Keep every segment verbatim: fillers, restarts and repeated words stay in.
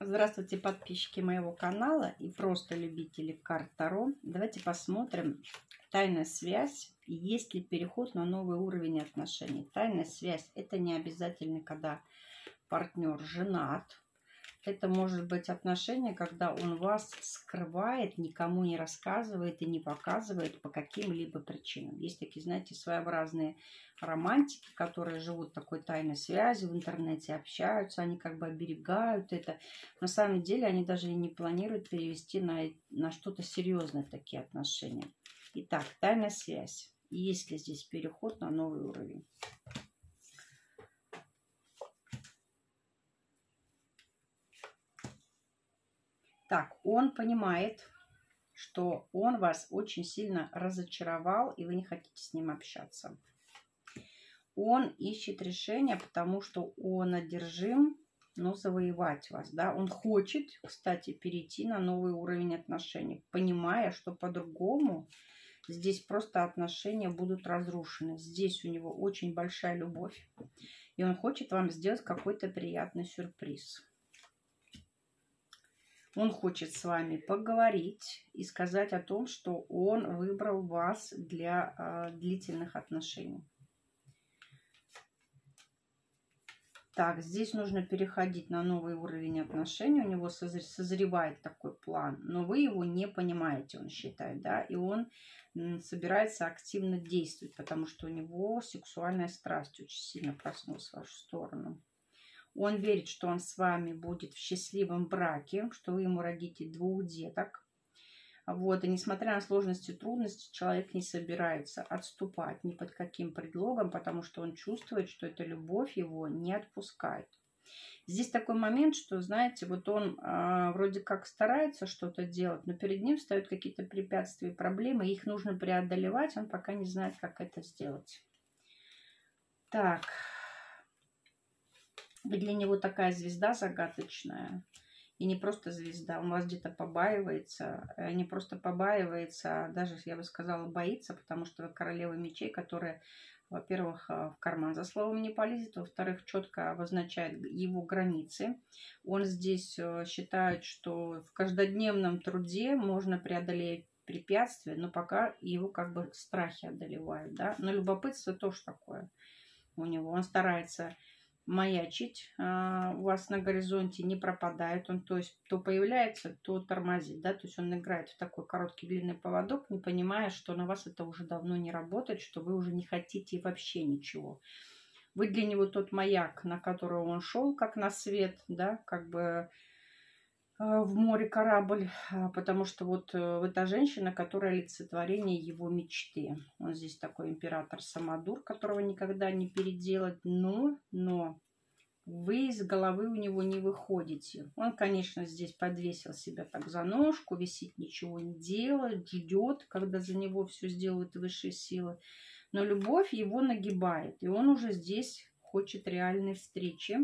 Здравствуйте, подписчики моего канала и просто любители карт Таро. Давайте посмотрим тайная связь, есть ли переход на новый уровень отношений. Тайная связь – это не обязательно, когда партнер женат. Это может быть отношение, когда он вас скрывает, никому не рассказывает и не показывает по каким-либо причинам. Есть такие, знаете, своеобразные романтики, которые живут такой тайной связью, в интернете общаются, они как бы оберегают это. На самом деле они даже и не планируют перевести на, на что-то серьезное такие отношения. Итак, тайная связь. Есть ли здесь переход на новый уровень? Так, он понимает, что он вас очень сильно разочаровал, и вы не хотите с ним общаться. Он ищет решение, потому что он одержим, но завоевать вас. Да? Он хочет, кстати, перейти на новый уровень отношений, понимая, что по-другому здесь просто отношения будут разрушены. Здесь у него очень большая любовь, и он хочет вам сделать какой-то приятный сюрприз. Он хочет с вами поговорить и сказать о том, что он выбрал вас для э, длительных отношений. Так, здесь нужно переходить на новый уровень отношений. У него созревает такой план, но вы его не понимаете, он считает, да, и он собирается активно действовать, потому что у него сексуальная страсть очень сильно проснулась в вашу сторону. Он верит, что он с вами будет в счастливом браке, что вы ему родите двух деток. Вот. И несмотря на сложности и трудности, человек не собирается отступать ни под каким предлогом, потому что он чувствует, что эта любовь его не отпускает. Здесь такой момент, что, знаете, вот он э, вроде как старается что-то делать, но перед ним встают какие-то препятствия и проблемы, их нужно преодолевать, он пока не знает, как это сделать. Так... Вы для него такая звезда загадочная. И не просто звезда. Он вас где-то побаивается. Не просто побаивается, а даже, я бы сказала, боится, потому что вы королева мечей, которая, во-первых, в карман за словом не полезет, во-вторых, четко обозначает его границы. Он здесь считает, что в каждодневном труде можно преодолеть препятствия, но пока его как бы страхи одолевают. Да? Но любопытство тоже такое у него. Он старается... маячить а, у вас на горизонте, не пропадает он, то есть то появляется, то тормозит, да, то есть он играет в такой короткий длинный поводок, не понимая, что на вас это уже давно не работает, что вы уже не хотите вообще ничего. Вы для него тот маяк, на которого он шел, как на свет, да, как бы в море корабль, потому что вот вы та женщина, которая олицетворение его мечты. Он здесь такой император Самодур, которого никогда не переделать, но, но вы из головы у него не выходите. Он, конечно, здесь подвесил себя так за ножку, висит, ничего не делает, ждет, когда за него все сделают высшие силы. Но любовь его нагибает, и он уже здесь хочет реальной встречи.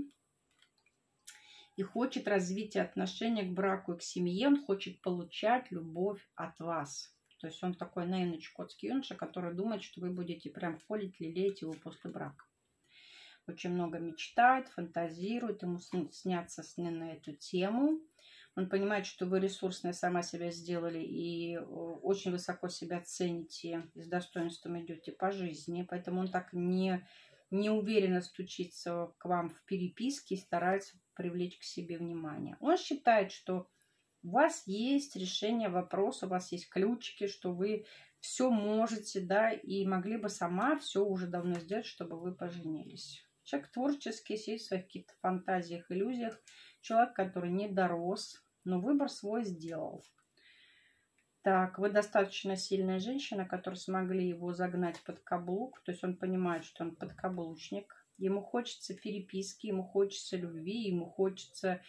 И хочет развития отношения к браку и к семье. Он хочет получать любовь от вас. То есть он такой наивный чукотский юноша, который думает, что вы будете прям холить, лелеять его после брака. Очень много мечтает, фантазирует. Ему снятся сны на эту тему. Он понимает, что вы ресурсная сама себя сделали и очень высоко себя цените. И с достоинством идете по жизни. Поэтому он так не... неуверенно стучится к вам в переписке и старается привлечь к себе внимание. Он считает, что у вас есть решение вопроса, у вас есть ключики, что вы все можете, да, и могли бы сама все уже давно сделать, чтобы вы поженились. Человек творческий, сидит в своих каких-то фантазиях, иллюзиях. Человек, который не дорос, но выбор свой сделал. Так, вы достаточно сильная женщина, которая смогли его загнать под каблук. То есть он понимает, что он подкаблучник. Ему хочется переписки, ему хочется любви, ему хочется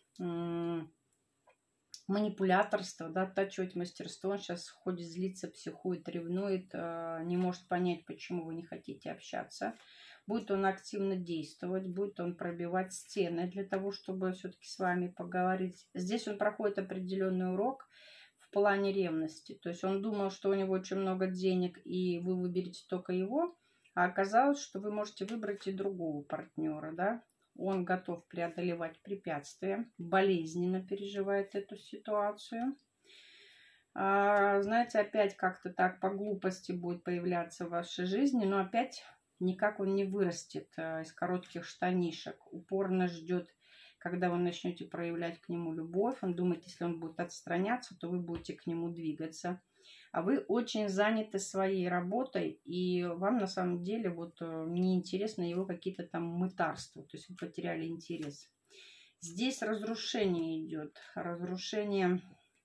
манипуляторства, да, оттачивать мастерство. Он сейчас ходит, злится, психует, ревнует, не может понять, почему вы не хотите общаться. Будет он активно действовать, будет он пробивать стены для того, чтобы все-таки с вами поговорить. Здесь он проходит определенный урок в плане ревности. То есть он думал, что у него очень много денег, и вы выберете только его, а оказалось, что вы можете выбрать и другого партнера, да. Он готов преодолевать препятствия, болезненно переживает эту ситуацию. А, знаете, опять как-то так по глупости будет появляться в вашей жизни, но опять никак он не вырастет а, из коротких штанишек. Упорно ждет, когда вы начнете проявлять к нему любовь. Он думает, если он будет отстраняться, то вы будете к нему двигаться. А вы очень заняты своей работой, и вам на самом деле вот неинтересно его какие-то там мытарства. То есть вы потеряли интерес. Здесь разрушение идет. Разрушение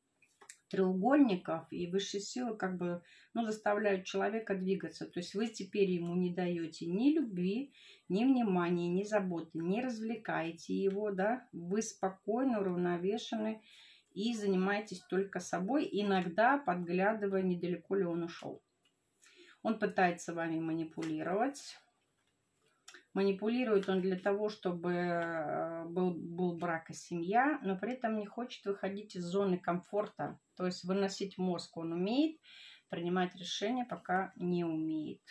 треугольников, и высшие силы как бы, ну, заставляют человека двигаться. То есть вы теперь ему не даете ни любви, ни внимания, ни заботы, не развлекаете его, да, вы спокойно, уравновешены и занимаетесь только собой, иногда подглядывая, недалеко ли он ушел. Он пытается вами манипулировать. Манипулирует он для того, чтобы был, был брак и семья, но при этом не хочет выходить из зоны комфорта. То есть выносить мозг он умеет, принимать решения пока не умеет.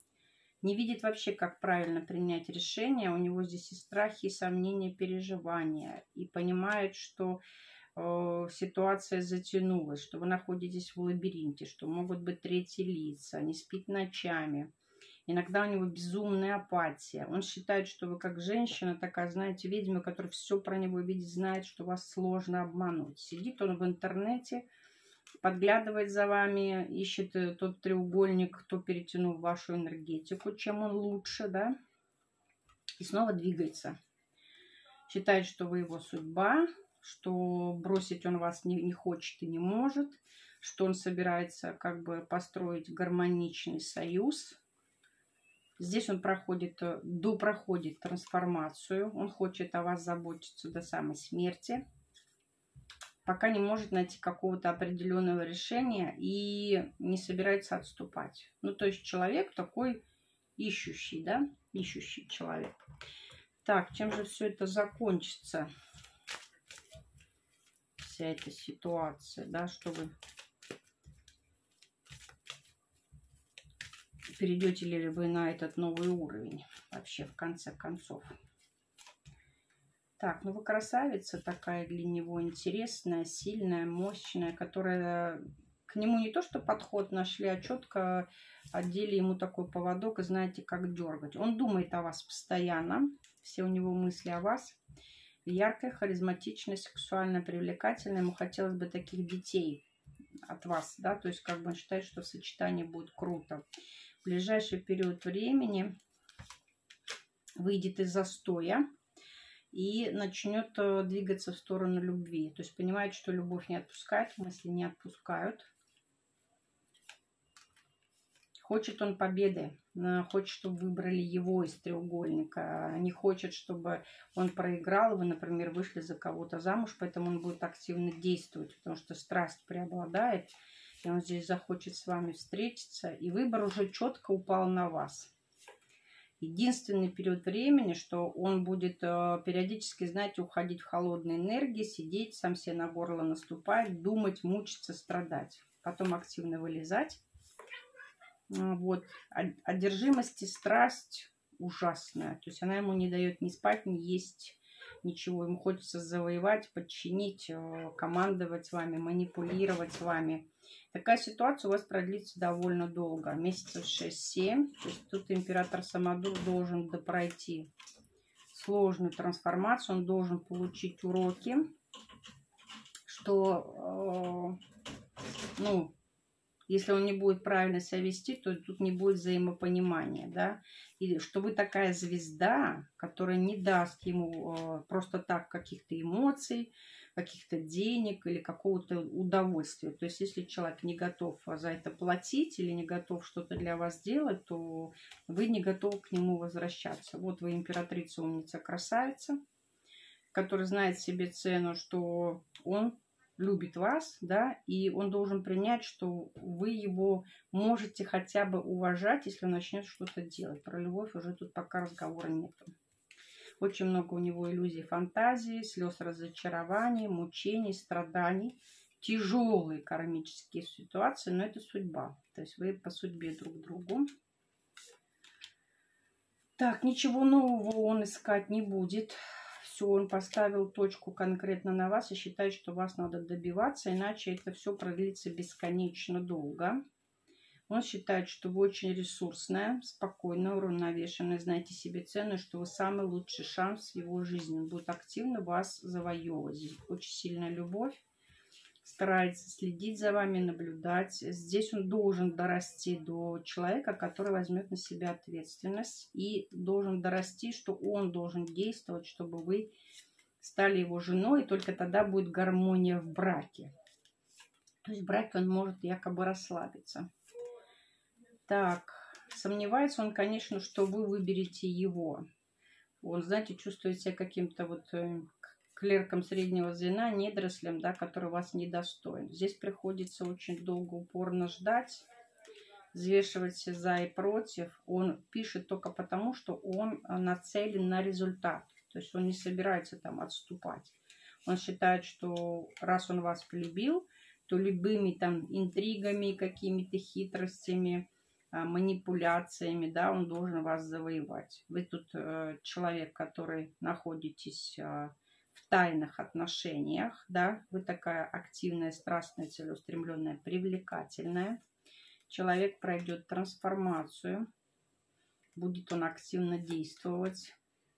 Не видит вообще, как правильно принять решение. У него здесь и страхи, и сомнения, переживания. И понимает, что э, ситуация затянулась, что вы находитесь в лабиринте, что могут быть третьи лица, не спит ночами. Иногда у него безумная апатия. Он считает, что вы как женщина, такая, знаете, ведьма, которая все про него видит, знает, что вас сложно обмануть. Сидит он в интернете, подглядывает за вами, ищет тот треугольник, кто перетянул вашу энергетику, чем он лучше, да, и снова двигается. Считает, что вы его судьба, что бросить он вас не, не хочет и не может, что он собирается как бы построить гармоничный союз. Здесь он проходит, до проходит трансформацию. Он хочет о вас заботиться до самой смерти. Пока не может найти какого-то определенного решения и не собирается отступать. Ну, то есть человек такой ищущий, да? Ищущий человек. Так, чем же все это закончится? Вся эта ситуация, да, что вы... Перейдете ли вы на этот новый уровень вообще в конце концов. Так, ну вы красавица такая для него, интересная, сильная, мощная, которая к нему не то что подход нашли, а четко отдели ему такой поводок и знаете, как дергать. Он думает о вас постоянно, все у него мысли о вас. Яркая, харизматичная, сексуально привлекательная. Ему хотелось бы таких детей от вас, да, то есть как бы он считает, что в сочетании будет круто. В ближайший период времени выйдет из застоя и начнет двигаться в сторону любви. То есть понимает, что любовь не отпускает, мысли не отпускают. Хочет он победы, хочет, чтобы выбрали его из треугольника. Не хочет, чтобы он проиграл, вы, например, вышли за кого-то замуж, поэтому он будет активно действовать, потому что страсть преобладает. И он здесь захочет с вами встретиться, и выбор уже четко упал на вас. Единственный период времени, что он будет э, периодически, знаете, уходить в холодные энергии, сидеть, сам себе на горло наступать, думать, мучиться, страдать. Потом активно вылезать. Вот. Одержимость и страсть ужасная. То есть она ему не дает ни спать, ни есть ничего. Ему хочется завоевать, подчинить, командовать вами, манипулировать с вами. Такая ситуация у вас продлится довольно долго. Месяцев шесть-семь. То есть тут император Самодур должен допройти сложную трансформацию. Он должен получить уроки, что, э, ну, если он не будет правильно себя вести, то тут не будет взаимопонимания, да. И что вы такая звезда, которая не даст ему э, просто так каких-то эмоций, каких-то денег или какого-то удовольствия. То есть, если человек не готов за это платить или не готов что-то для вас делать, то вы не готовы к нему возвращаться. Вот вы императрица, умница, красавица, которая знает себе цену, что он любит вас, да, и он должен принять, что вы его можете хотя бы уважать, если он начнет что-то делать. Про любовь уже тут пока разговора нету. Очень много у него иллюзий, фантазий, слез разочарований, мучений, страданий. Тяжелые кармические ситуации, но это судьба. То есть вы по судьбе друг другу. Так, ничего нового он искать не будет. Все, он поставил точку конкретно на вас и считает, что вас надо добиваться, иначе это все продлится бесконечно долго. Он считает, что вы очень ресурсная, спокойная, уравновешенная, знаете себе цену, что вы самый лучший шанс в его жизни. Он будет активно вас завоевывать. Здесь очень сильная любовь. Старается следить за вами, наблюдать. Здесь он должен дорасти до человека, который возьмет на себя ответственность. И должен дорасти, что он должен действовать, чтобы вы стали его женой. И только тогда будет гармония в браке. То есть в браке он может якобы расслабиться. Так, сомневается он, конечно, что вы выберете его. Он, знаете, чувствует себя каким-то вот клерком среднего звена, недорослем, да, который вас недостоин. Здесь приходится очень долго, упорно ждать, взвешивать все за и против. Он пишет только потому, что он нацелен на результат. То есть он не собирается там отступать. Он считает, что раз он вас полюбил, то любыми там интригами, какими-то хитростями, манипуляциями, да, он должен вас завоевать. Вы тут э, человек, который находитесь э, в тайных отношениях, да, вы такая активная, страстная, целеустремленная, привлекательная. Человек пройдет трансформацию, будет он активно действовать,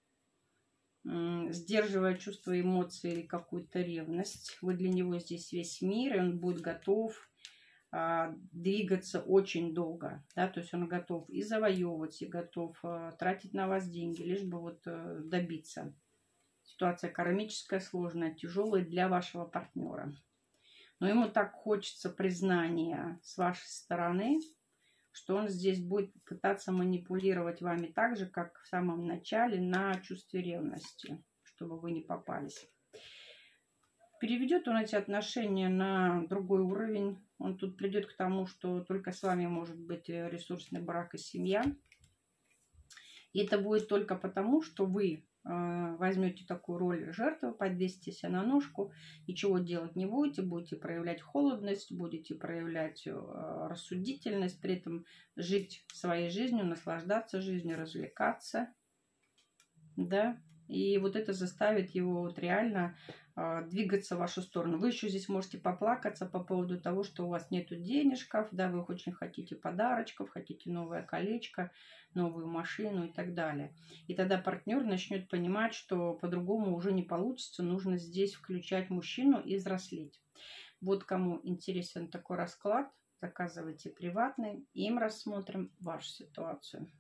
сдерживая чувства, эмоции или какую-то ревность. Вы для него здесь весь мир, и он будет готов а, двигаться очень долго. Да? То есть он готов и завоевывать, и готов а, тратить на вас деньги, лишь бы вот а, добиться. Ситуация кармическая, сложная, тяжелая для вашего партнера. Но ему так хочется признания с вашей стороны, что он здесь будет пытаться манипулировать вами так же, как в самом начале, на чувстве ревности, чтобы вы не попались. Переведет он эти отношения на другой уровень. Он тут придет к тому, что только с вами может быть ресурсный брак и семья. И это будет только потому, что вы возьмете такую роль жертвы, подвесите себя на ножку, ничего делать не будете, будете проявлять холодность, будете проявлять рассудительность, при этом жить своей жизнью, наслаждаться жизнью, развлекаться, да, и вот это заставит его вот реально э, двигаться в вашу сторону. Вы еще здесь можете поплакаться по поводу того, что у вас нету денежков, да, вы очень хотите подарочков, хотите новое колечко, новую машину и так далее. И тогда партнер начнет понимать, что по-другому уже не получится, нужно здесь включать мужчину и взрослеть. Вот кому интересен такой расклад, заказывайте приватный, им рассмотрим вашу ситуацию.